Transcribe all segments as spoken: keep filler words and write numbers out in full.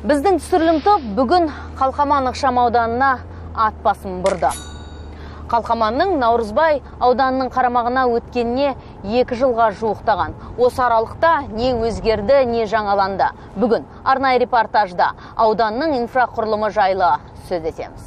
Біздің түсірілім топ бүгін Қалқаман ықшамауданына ат басын бұрды. Қалқаманның Наурызбай ауданының қарамағына өткеніне екі жылға жуықтаған. Осы аралықта не өзгерді, не жаңаланды. Бүгін арнайы репортажда ауданның инфрақұрылымы жайлы сөз етеміз.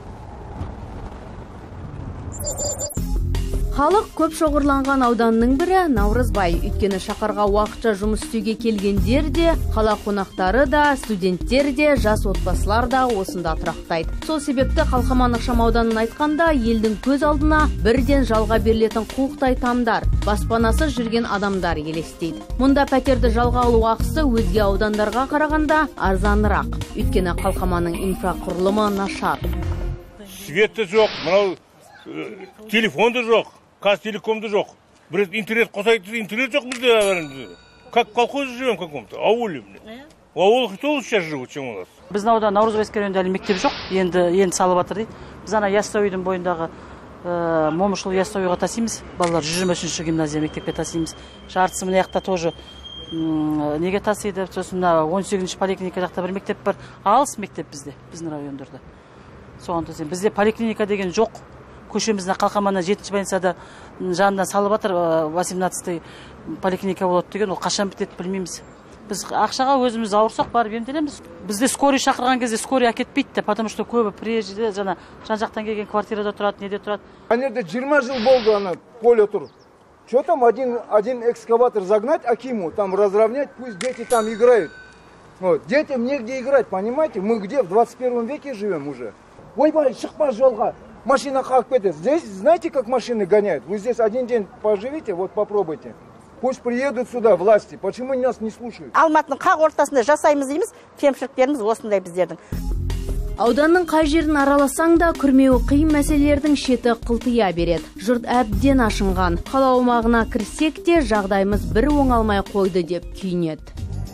Халық көп шоғырланған ауданның бірі Наурызбай. Өйткені шақарға уақытша жұмыс істеуге келгендер де, қала қонақтары да, студенттер де, жас отбасылар да осында тұрақтайды. Сол себепті Қалқаман ықшамауданын айтқанда, елдің көз алдына бірден жалға берілетін құлықтай тамдар, баспанасыз жүрген адамдар елестейді. Мұнда пәтерді жалға алу ақысы өзге аудандарға қарағанда арзанырақ. Өйткені Қалқаманның инфрақұрылымы нашар. Светті жоқ, мынау телефонды жоқ. Казтелекомды жоқ. Бір интернет қосайды, интернет жоқ бізде. Как колхоз живем каком-то, ауле. В аулах тоже сейчас живут, чем у нас. Біздің аудан Наурызбайский районында әлі мектеп жоқ, енді енді салып жатыр дейді. Біз ана Яссауидің бойындағы Момышұлы Яссауиға тасимыз. Балалар жүз жиырма үшінші гимназия мектепке тасимыз. Жартысы мына жақта тоже неге тасиды? Сосын он сегізінші поликлиника жақта бір мектеп бар. Алыс мектеп бізде, біздің райондарда. Соған тасимыз. Бізде поликлиника деген жоқ. Көшеміздің Қалқаманнан жетінші больницада жанынан салып жатыр, восемнадцатый поликлиника болады деген, ол қашан бітеді білмейміз. Біз ақшаға өзіміз ауырсақ барып емделеміз. Бізде скорый шақырған кезде скорый әкетпейді, потому что көбі приезжде жана жан-жақтан келген квартирада тұрады, неде тұрады. Анерде жиырма жыл болды ана поле тұр. Что там один один экскаватор загнать Акиму, там разровнять, пусть дети там играют. Вот, детям негде играть, понимаете? Мы где в двадцать первом веке живем уже. Ой-бай, шықпа жолға. Машина как кетет. Здесь знаете, как машины гоняют? Вы здесь один день поживите, вот попробуйте. Пусть приедут сюда власти. Почему нас не слушают? Алматының қақ ортасында жасаймыз дейміз, кемшіліктеріміз осындай біздердің. Ауданның қай жерін араласаң да күрмеуі қиын мәселелердің шеті қылтия береді. Жұрт әбден ашынған. Қала аумағына кірсек те жағдайымыз бір оңалмай қойды деп күйінеді.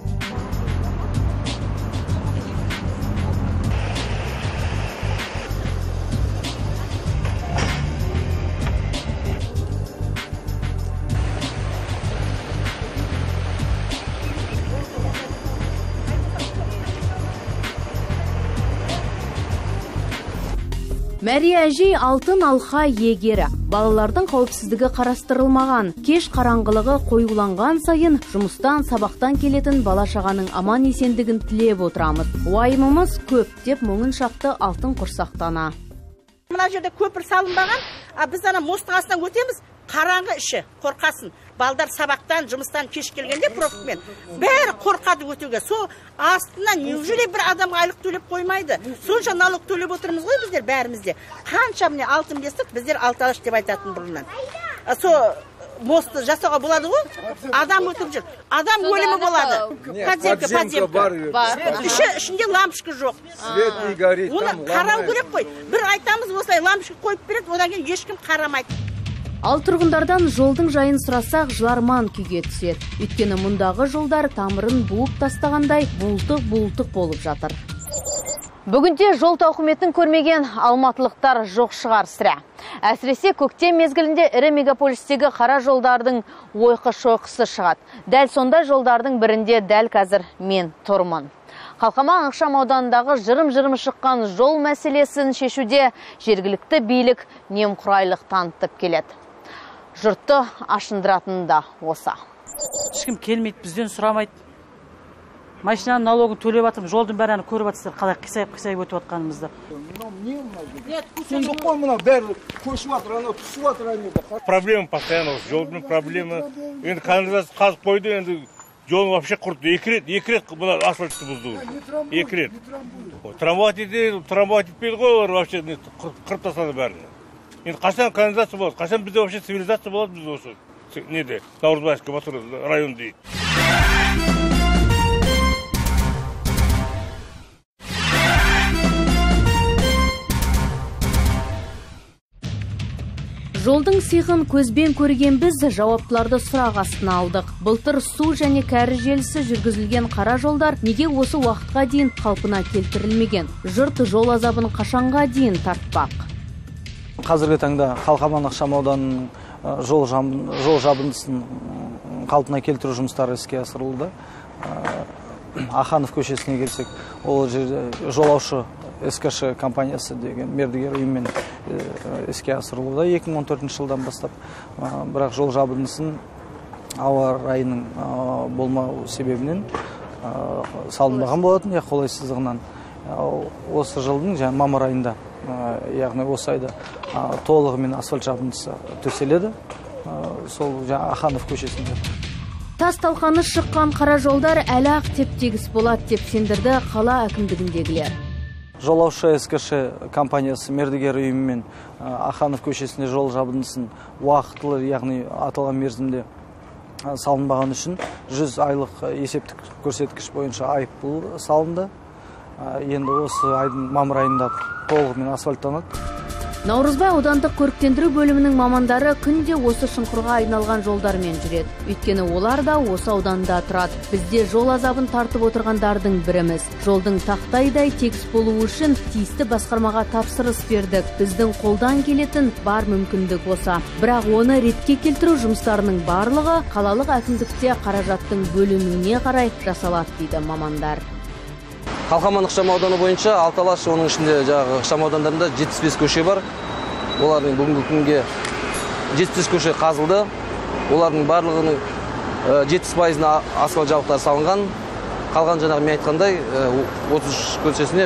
Мәрия әжей алтын алқа егері. Балалардың қауіпсіздігі қарастырылмаған. Кеш қараңғылығы қоюланған сайын жұмыстан, сабақтан келетін бала-шағаның аман есендігін тілеп отырамыз. Уайымымыз көп деп мұңын шақты алтын құрсақтана. Мына жерде көпір салынбаған, біз ана мосттың астынан өтеміз, қараңғы іші, қорқасын. Балдар сабақтан, жұмыстан кеш келгенде профтмен бәрі қорқады өтуге. Сол астынан неужели бір адамға айлық төлеп қоймайды? Сонша налог төлеп отырмыз ғой біздер бәрімізде. Қанша міне алтын бестік, біздер алты алаш деп айтатын бұрыннан. Сол мостты жасауға болады ғой? Адам өтіп жүр. Адам өлімі болады. Подземка, подземка. Іші ішінде лампочка жоқ. Свет не горит. Оны қарау керек қой. Bir айтамыз осылай лампочка қойып береді, одан кейін ешкім қарамайды. Ал тұрғындардан жолдың жайын сұрасақ, жыларман күйге түседі. Өйткені мұндағы жолдар тамырын буып тастағандай бұлтық-бұлтық болып жатыр. Бүгінде жол тауқыметін көрмеген алматылықтар жоқ шығар сірә. Әсіресе көктем мезгілінде ірі мегаполистегі қара жолдардың ойқы-шойқысы шығады. Дәл сондай жолдардың бірінде дәл қазір мен тұрмын. Қалқаман ықшамауданындағы жырым-жырым шыққан жол мәселесін шешуде жергілікті билік немқұрайлық танытып келеді. Жұртты ашындыратын да осы. Ешкім келмейді, бізден сұрамайды. Машинаның налогын төлеп жатырмыз, жолдың бәрін көріп жатсыздар, қалай қисайып-қисайып өтіп жатқанымызды. Проблема постоянно, жолдың проблема. Енді канализация қазып қойды, енді жолын вообще құртты. Екі рет, екі рет бұна асфальтты бұзды. Екі рет. Трамвай етпейді ғой, олар вообще қырып тастады бәрін. Енді қашан канализация болады, қашан бізде вообще цивилизация болады бізде осы. Неде, Наурызбайский район дейді. Жолдың сиғын көзбен көрген біз жауаптыларды сұрақ астына алдық. Былтыр су және кәрі желісі жүргізілген қара жолдар неге осы уақытқа дейін қалпына келтірілмеген? Жұрт жол азабын қашанға дейін тартпақ? Қазіргі таңда Қалқаман ықшамауданының жол жабындысын қалпына келтіру жұмыстары іске асырылуда. Аханов көшесіне келсек, ол жерде жолаушы СКШ компаниясы деген мердігер ұйыммен іске асырылуда екі мың он төртінші жылдан бастап. Бірақ жол жабындысын ауа райының болмау себебінен салынбаған болатын, қолайсыздығынан. Осы жылдың жаңа мамыр айында, яғни осы айда толығымен асфальт жабындысы төселеді. Сол жаңа Аханов көшесінде. Тас талқаны шыққан қара жолдар әлі ақ теп-тегіс болады деп сендірді қала әкімдігіндегілер. Жолаушы СКШ компаниясы мердігер ұйымымен Аханов көшесінде жол жабындысын уақытылы, яғни аталған мерзімде салынбаған үшін жүз айлық есептік көрсеткіш бойынша айыппұл салынды. Енді осы айдың мамыр айында толығымен асфальттанады. Наурызбай аудандық көріктендіру бөлімінің мамандары күнде осы шұңқырға айналған жолдармен жүреді. Өйткені олар да осы ауданда тұрады. Бізде жол азабын тартып отырғандардың біріміз. Жолдың тақтайдай тегіс болуы үшін тиісті басқармаға тапсырыс бердік. Біздің қолдан келетін бар мүмкіндік осы. Бірақ оны ретке келтіру жұмыстарының барлығы қалалық әкімдікте қаражаттың бөлінуіне қарай жасалады дейді мамандар. Қалқаман ықшам ауданы бойынша Алталаш, оның ішінде жаңағы ықшам аудандарында жетпіс бес көше бар. Олардың бүгінгі күнге жетпіс бес көше қазылды. Олардың барлығының жетпіс пайызына асфальт жабдықтар салынған. Қалған жаңағы мен айтқандай отыз үш көшесіне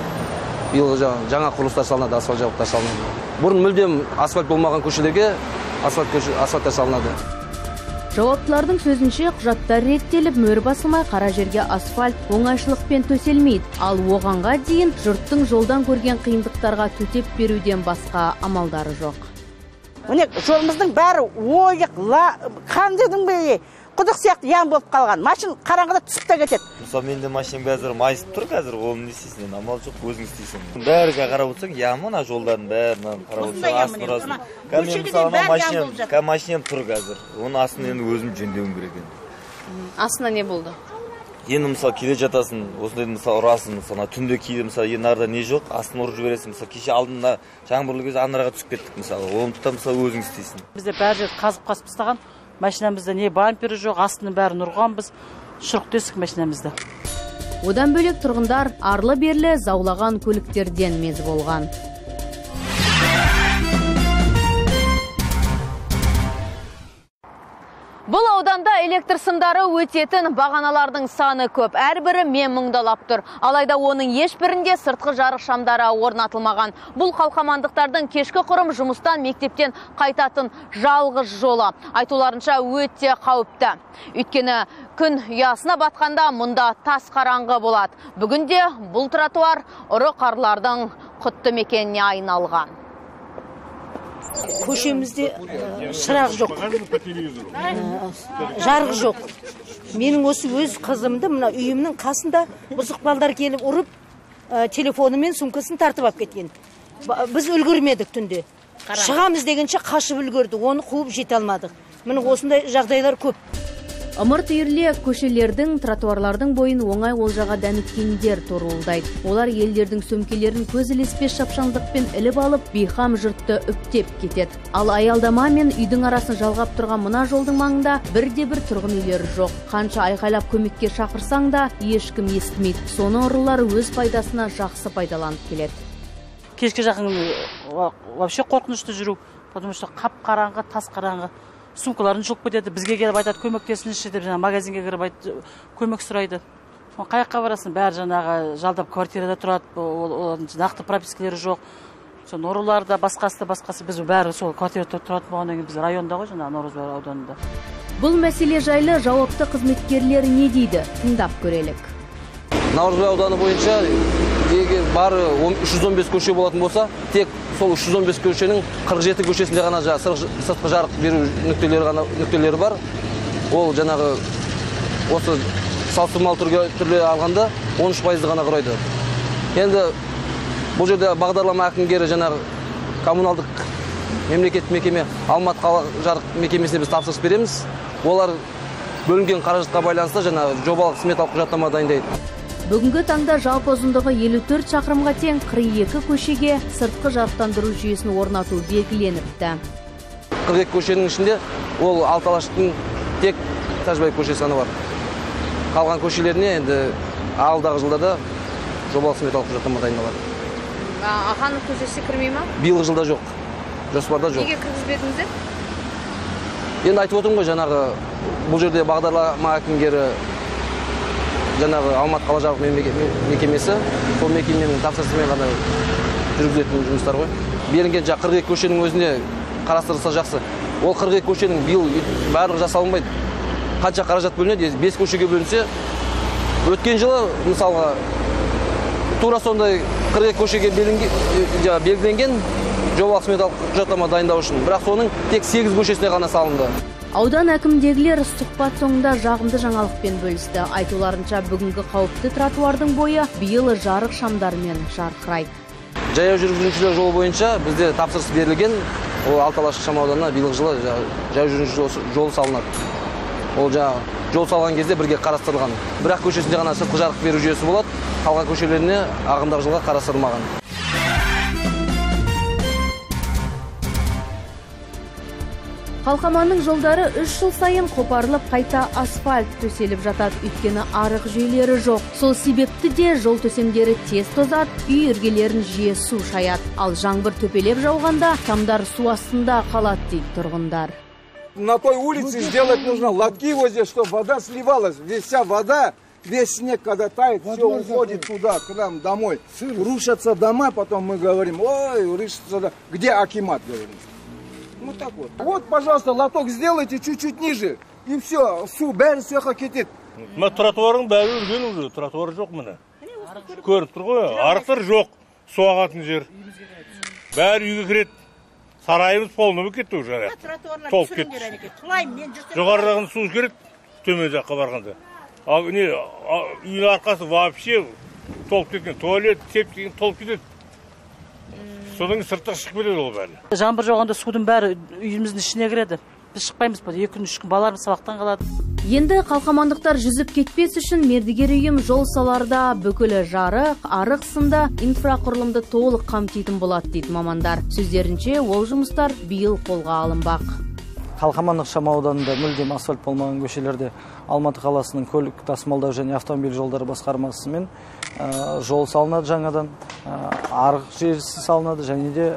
биыл жаңа құрылыстар салынады, асфальт жабдықтар салынады. Бұрын мүлдем асфальт болмаған көшелерге асфальттар салынады. Жауаптылардың сөзінше құжаттар реттеліп, мөр басылмай қара жерге асфальт оңайшылықпен төселмейді. Ал оғанға дейін жұрттың жолдан көрген қиындықтарға төтеп беруден басқа амалдары жоқ. Міне жолымыздың бәрі ойық, қан дедің бе, құдық сияқты яң болып қалған. Машин қараңғыда түсіп та кетеді. Мысалы, менде машин қазір майысып тұр қазір, оны не істейсің, амал жоқ, өзің істейсің. Бәрі қарап отырсаң, яң мына жолдардың бәрін қарап отырсаң, астын ұрасын. Мен мысалы, машинем тұр қазір. Оның астын енді өзім жөндеуім керек енді. Астына не болды? Енді мысалы келе жатасың, осындай мысалы ұрасың, мысалы түнде кейде мысалы енді арда не жоқ, астын ұрып жібересің. Мысалы кеше алдында жаңбырлы кезде андарға түсіп кеттік мысалы. Оны тұтам мысалы өзің істейсің. Бізде бәрі жер қазып-қазып тастаған. Машинамызда не бампері жоқ, астының бәрін ұрған біз, шұрық тесік машинамызда. Одан бөлек тұрғындар арлы-берлі заулаған көліктерден мезі болған. Бұл ауданда электр сымдары өтетін бағаналардың саны көп. Әрбірі мен мұңдалап тұр. Алайда оның ешбірінде сыртқы жарық шамдары орнатылмаған. Бұл қалқамандықтардың кешкі құрым жұмыстан мектептен қайтатын жалғыз жолы. Айтуларынша өте қауіпті. Өйткені күн ұясына батқанда мұнда тас қараңғы болады. Бүгінде бұл тротуар ұры қарлардың құтты мекеніне айналған. Көшемізде шырақ жоқ, жарық жоқ. Менің осы өз қызымды мына үйімнің қасында бұзық балдар келіп ұрып, телефоны мен сумкасын тартып алып кеткен. Біз үлгермедік түнде. Шығамыз дегенше қашып үлгерді, оны қуып жете алмадық. Міне осындай жағдайлар көп. Ымырт үйірле көшелердің, тротуарлардың бойын оңай олжаға дәніккендер торуылдайды. Олар елдердің сөмкелерін көз ілеспес шапшаңдықпен іліп алып, бейхам жұртты үптеп кетеді. Ал аялдама мен үйдің арасын жалғап тұрған мына жолдың маңында бірде-бір тұрғын үйлері жоқ. Қанша айқайлап көмекке шақырсаң да ешкім естімейді. Соны ұрылар өз пайдасына жақсы пайдаланып келеді. Кешке жақын вообще қорқынышты жүру, потому что қап қараңғы, тас қараңғы. Сумкаларын жұлып кетеді, бізге келіп айтады, көмектесіңізші деп, жаңа магазинге кіріп айтты, көмек сұрайды. Қаяққа барасың, бәрі жаңағы жалдап квартирада тұрады, олардың нақты пропискалары жоқ. Сон ұрылар да басқасы басқасы біз бәрі сол квартирада тұратын болғаннан кейін біз районда ғой, жаңа Наурызбай ауданында. Бұл мәселе жайлы жауапты қызметкерлер не дейді? Тыңдап көрелік. Наурызбай ауданы бойынша егер бары үш жүз он бес көше болатын болса, тек сол үш жүз он бес көшенің қырық жеті көшесінде ғана сыртқы жарық беру нүктелері бар. Ол жаңағы осы салыстырмалы түрде алғанда он үш пайызды ғана құрайды. Енді бұл жерде бағдарлама әкімгері жаңағы коммуналдық мемлекеттік мекеме Алматы қалалық жарық мекемесіне біз тапсырыс береміз. Олар бөлінген қаражатқа байланысты жаңағы жобалық сметалық құжаттама дайындайды. Бүгінгі таңда жалпы ұзындығы елу төрт шақырымға тең қырық екі көшеге сыртқы жарықтандыру жүйесін орнату белгіленіпті. қырық екі көшенің ішінде ол Алталаштың тек Тәжбай көшесі ғана бар. қалған көшелеріне енді алдағы жылдарда жобалық сметалық құжаттама дайындалады. Аханов көшесі кірмей ма? Биылғы жылда жоқ. Жоспарда жоқ. Неге кіргізбедіңіздер? Енді айтып отырмын ғой, жаңағы бұл жерде бағдарлама әкімгері жаңағы Алматы қала жарық мекемесі, сол мекеменің тапсырысымен ғана жүргізетін жұмыстар ғой. Берілген жаңағы қырық екі көшенің өзіне қарастырылса жақсы. Ол қырық екі көшенің биыл барлығы жасалынбайды. Қанша қаражат бөлінеді? бес көшеге бөлінсе, өткен жылы мысалға тура сондай қырық екі көшеге белгіленген жобалық сметалық құжаттама дайындау үшін, бірақ соның тек сегіз көшесіне ғана салынды. Аудан әкімдегілер сұхбат соңында жағымды жаңалықпен бөлісті. Айтуларынша бүгінгі қауіпті тротуардың бойы биыл жарық шамдармен жарқырайды. Жаяу жүргіншілер жолы бойынша бізде тапсырыс берілген. Ол Алталаш шамауданына биылғы жылы жаяу жүргінші жолы салынады. Ол жаңағы жол салған кезде бірге қарастырылған. Бірақ көшесінде ғана сыртқы жарық беру жүйесі болады. Қалған көшелеріне ағымдағы жылға қарастырылмаған. Қалқаманның жолдары үш жыл сайын қопарылып қайта асфальт төселіп жатады, өйткені арық жүйелері жоқ. Сол себепті де жол төсемдері тез тозады, үй іргелерін жиі су шаяды. Ал жаңбыр төпелеп жауғанда тамдар су астында қалады дейді тұрғындар. На той улице сделать нужно лотки возле, чтобы вода сливалась. Вся вода, весь снег, когда тает, все уходит туда, к нам домой. Рушатся дома, потом мы говорим, ой, рушатся, где акимат, говорим. Вот так вот. Вот, пожалуйста, лоток сделайте чуть-чуть ниже, и все, су бәрі сыйға кетеді. Мына тротуардың бәрі үлген уже, тротуар жоқ міне. Көріп тұр ғой, арықтар жоқ, су ағатын жер. Бәрі үйге кіреді. Сарайымыз полный болып кетті уже. Толып кетті. Жоғарыдан су кіреді, төмен жаққа барғанда. Ал не, үйдің арқасы вообще толып кеткен, туалет, септик толып кетеді. Содан сыртқа шығып кетеді ол бәрі. Жаңбыр жауғанда судың бәрі үйіміздің ішіне кіреді. Біз шықпаймыз, екі күн, үш күн балаларымыз сабақтан қалады. Енді қалқамандықтар жүзіп кетпес үшін мердігер ұйым жол саларда бүкілі жарық, арық сынды инфрақұрылымды толық қамтитын болады дейді мамандар. Сөздерінше, ол жұмыстар биыл қолға алынбақ. Қалқамандық шамауданында мүлдем асфальт болмаған көшелерде Алматы қаласының көлік тасымалдау және автомобиль жолдары басқармасымен жол салынады жаңадан, арық желісі салынады және де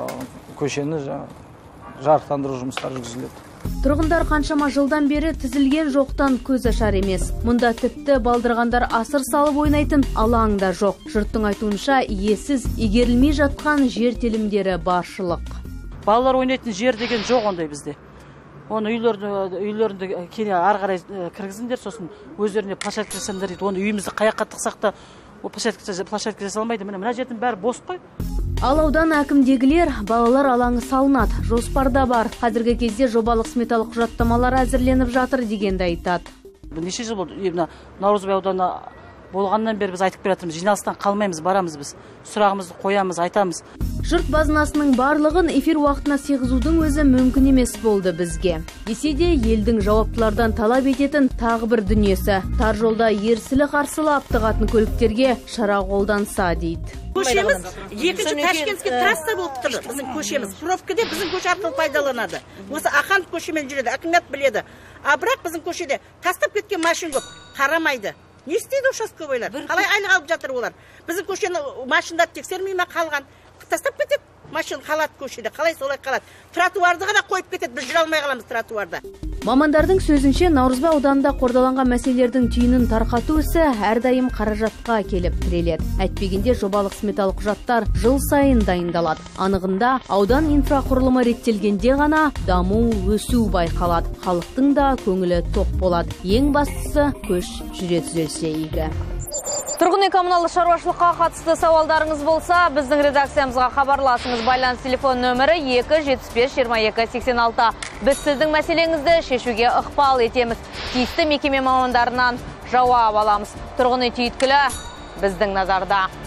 көшені жарықтандыру жұмыстары жүргізіледі. Тұрғындар қаншама жылдан бері тізілген жоқтан көз ашар емес. Мұнда тіпті балдырғандар асыр салып ойнайтын алаң да жоқ. Жұрттың айтуынша иесіз, игерілмей жатқан жер телімдері баршылық. Балалар ойнайтын жер деген жоқ ондай бізде. Оны үйлерінде келе ары қарай кіргізіңдер, сосын өздеріне площадка жасаңдар дейді. Оны үйімізді қаяққа тықсақ та ол площадка жасалмайды. Мына жердің бәрі бос қой. Ал аудан әкімдегілер балалар алаңы салынады. Жоспарда бар. Қазіргі кезде жобалық сметалық құжаттамалар әзірленіп жатыр дегенді айтады. Неше жыл болды? Наурызбай ауданы болғаннан бері біз айтып бератырмыз. Жиналыстан қалмаймыз, барамыз біз. Сұрағымызды қоямыз, айтамыз. Жұрт базынасының барлығын эфир уақытына сыйғызудың өзі мүмкін емес болды бізге. Десе де елдің жауаптылардан талап ететін тағы бір дүниесі. Тар жолда ерсілі қарсылы аптығатын көліктерге шара қолданса дейді. Көшеміз екінші Ташкентке трасса болып тұр. Біздің көшеміз пробкаде біздің көше арқылы пайдаланады. Осы Аханов көшемен жүреді, әкімет біледі. А бірақ біздің көшеде тастап кеткен машина көп, қарамайды. Не істейді участковый бойлар? Қалай айлық алып жатыр олар? Біздің көшені машиналар тексермей ме қалған? Тастап кетеді, машина қалады көшеде. Қалай солай қалады? Тротуарды ғана қойып кетеді, біз жүре алмай қаламыз тротуарда. Мамандардың сөзінше, Наурызбай ауданында қордаланған мәселелердің түйінін тарқату ісі әрдайым қаражатқа келіп тіреледі. Әйтпегенде жобалық сметалық құжаттар жыл сайын дайындалады. Анығында аудан инфрақұрылымы реттелгенде ғана даму өсу байқалады. Халықтың да көңілі тоқ болады. Ең бастысы көш жүре түзелсе игі. Тұрғын үй коммуналдық шаруашылыққа қатысты сауалдарыңыз болса, біздің редакциямызға хабарласыңыз. Байланыс телефон нөмірі екі жетпіс бес жиырма екі сексен алты. Біз сіздің мәселеңізді шешуге ықпал етеміз. Тиісті мекеме мамандарынан жауап аламыз. Тұрғын үй түйткілі біздің назарда.